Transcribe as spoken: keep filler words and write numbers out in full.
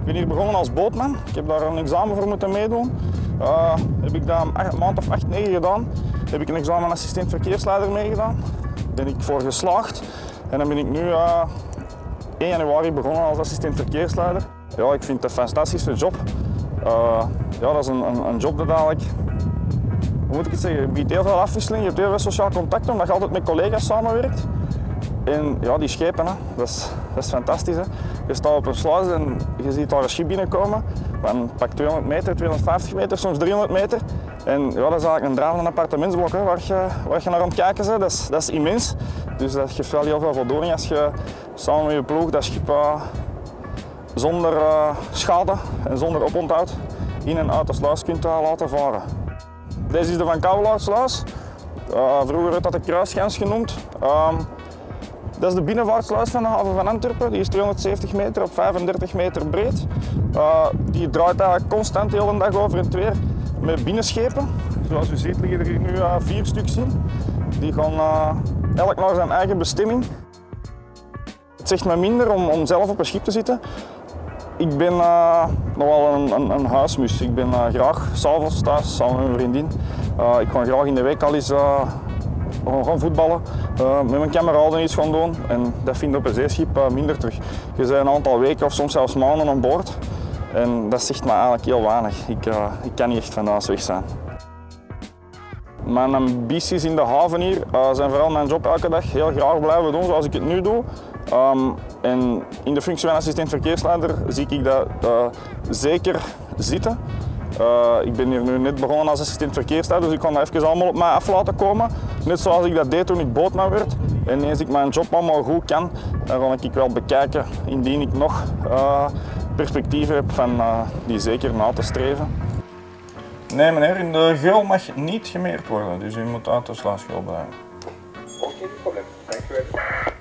Ik ben hier begonnen als bootman. Ik heb daar een examen voor moeten meedoen. Uh, heb ik dat een maand of acht, negen gedaan. Heb ik een examen assistent verkeersleider meegedaan. Ben ik voor geslaagd. En dan ben ik nu uh, één januari begonnen als assistent verkeersleider. Ja, ik vind het een fantastische job. Uh, ja, dat is een, een, een job dat eigenlijk, hoe moet ik het zeggen, je biedt heel veel afwisseling, je hebt heel veel sociaal contact omdat je altijd met collega's samenwerkt. En ja, die schepen, hè, dat, is, dat is fantastisch. Hè. Je staat op een sluis en je ziet daar een schip binnenkomen van pak tweehonderd meter, tweehonderdvijftig meter, soms driehonderd meter. En ja, dat is eigenlijk een dravende appartementsblok hè, waar, je, waar je naar aan het kijken bent. Dat is, dat is immens. Dus dat geeft wel heel veel voldoening als je samen met je ploeg dat schip uh, zonder uh, schade en zonder oponthoud in en uit de sluis kunt uh, laten varen. Deze is de Van Kouwelaersluis. Uh, vroeger werd dat de Kruisschans genoemd. Um, Dat is de binnenvaartsluis van de haven van Antwerpen. Die is tweehonderdzeventig meter op vijfendertig meter breed. Uh, die draait eigenlijk constant de hele dag over en het weer met binnenschepen. Zoals u ziet liggen er hier nu uh, vier stuks in. Die gaan uh, elk naar zijn eigen bestemming. Het zegt me minder om, om zelf op een schip te zitten. Ik ben uh, nogal een, een, een huismus. Ik ben uh, graag s'avonds thuis samen met mijn vriendin. Uh, ik ga graag in de week al eens uh, gaan voetballen, uh, met mijn kameraden iets gaan doen en dat vind ik op een zeeschip uh, minder terug. Je bent een aantal weken of soms zelfs maanden aan boord en dat zegt me eigenlijk heel weinig. Ik, uh, ik kan niet echt van huis weg zijn. Mijn ambities in de haven hier uh, zijn vooral mijn job elke dag heel graag blijven doen zoals ik het nu doe. Um, en in de functie van assistent verkeersleider zie ik dat uh, zeker zitten. Uh, ik ben hier nu net begonnen als assistent verkeersleider, dus ik kan dat even allemaal op mij af laten komen. Net zoals ik dat deed toen ik bootman werd. En eens ik mijn job allemaal goed kan, dan ga ik wel bekijken indien ik nog uh, perspectieven heb van uh, die zeker na te streven. Nee meneer, in de geul mag niet gemeerd worden, dus u moet uit de sluisgeul blijven. Oké, geen probleem. Dank u wel.